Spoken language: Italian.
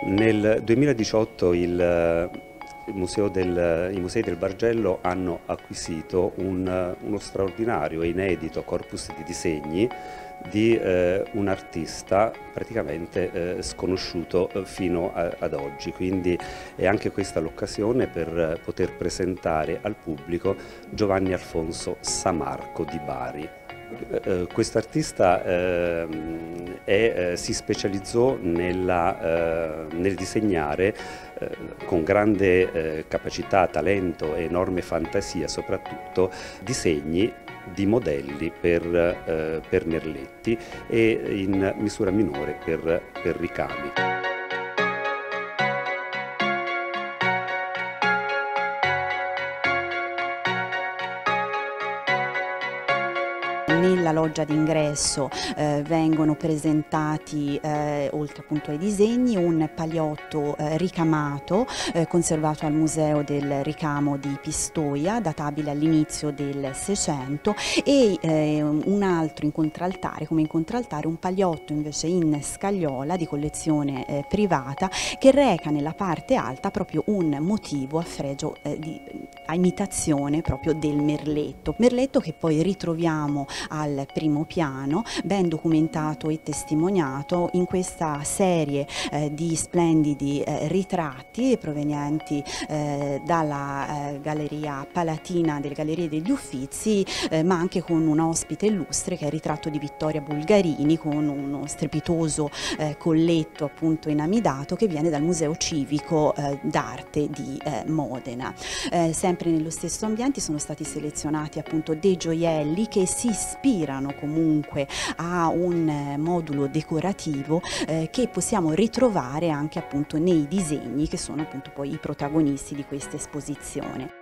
Nel 2018 i Musei del Bargello hanno acquisito uno straordinario e inedito corpus di disegni di un artista praticamente sconosciuto fino ad oggi, quindi è anche questa l'occasione per poter presentare al pubblico Giovanni Alfonso Samarco di Bari. Quest'artista si specializzò nel disegnare con grande capacità, talento e enorme fantasia, soprattutto disegni di modelli per merletti e in misura minore per ricami. Nella loggia d'ingresso vengono presentati, oltre appunto ai disegni, un paliotto ricamato conservato al Museo del Ricamo di Pistoia, databile all'inizio del Seicento, e un altro incontraltare, come incontraltare un paliotto invece in scagliola di collezione privata, che reca nella parte alta proprio un motivo a fregio a imitazione proprio del merletto che poi ritroviamo al primo piano, ben documentato e testimoniato in questa serie di splendidi ritratti provenienti dalla Galleria Palatina delle Gallerie degli Uffizi, ma anche con un ospite illustre che è il ritratto di Vittoria Bulgarini, con uno strepitoso colletto appunto inamidato che viene dal Museo Civico d'Arte di Modena. Sempre nello stesso ambiente sono stati selezionati appunto dei gioielli che si ispirano comunque a un modulo decorativo che possiamo ritrovare anche appunto nei disegni che sono appunto poi i protagonisti di questa esposizione.